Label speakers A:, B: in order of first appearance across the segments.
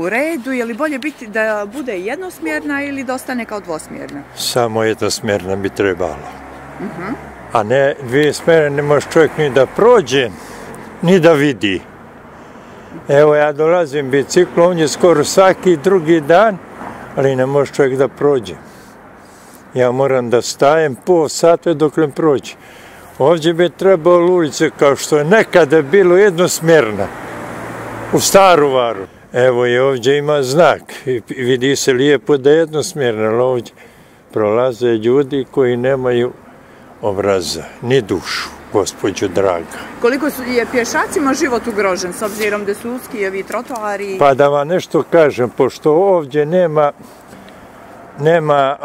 A: u redu? Je li bolje biti da bude jednosmjerna ili da ostane kao dvosmjerna?
B: Samo jednosmjerna bi trebalo. A ne dvije smjerne, ne može čovjek ni da prođe, ni da vidi. Evo ja dolazim biciklom, ovdje skoro svaki drugi dan, ali ne može čovjek da prođe. Ja moram da stajem pol sata dok ne prođe. Ovdje bi trebalo ulice kao što je nekada bilo jednosmjerna, u Staru Varu. Evo i ovdje ima znak i vidi se lijepo da je jednosmjerna, ali ovdje prolaze ljudi koji nemaju obraza, ni dušu, gospođo draga.
A: Koliko je pješacima život ugrožen s obzirom da su uski ovi trotoari?
B: Pa da vam nešto kažem, pošto ovdje nema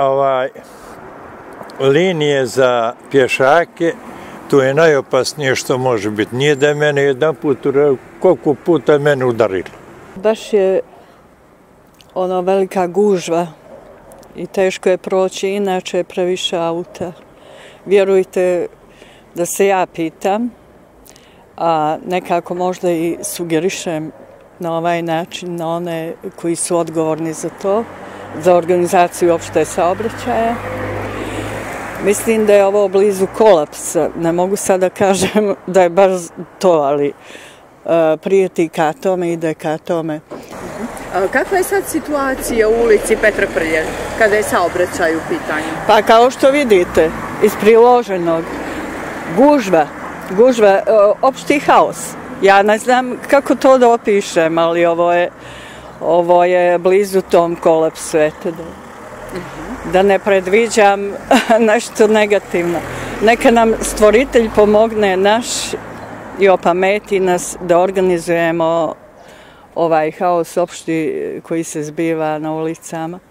B: linije za pješake, to je najopasnije što može biti. Nije da je mene jedan put, koliko puta je mene udarilo.
C: Baš je velika gužva i teško je proći, inače je previše auta. Vjerujte da se ja pitam, a nekako možda i sugerišem na ovaj način na one koji su odgovorni za to, za organizaciju opšte saobraćaja. Mislim da je ovo blizu kolapsa. Ne mogu sad da kažem da je baš to, ali prijeti ka tome, ide ka tome.
A: Kakva je sad situacija u ulici Petra Prlje, kada je saobraćaj u pitanju?
C: Pa kao što vidite, iz priloženog, gužva, opšti haos. Ja ne znam kako to da opišem, ali ovo je blizu tom kolapsu, eto da ne predviđam nešto negativno. Neka nam stvoritelj pomogne naš i opameti nas da organizujemo ovaj haos opšti koji se zbiva na ulicama.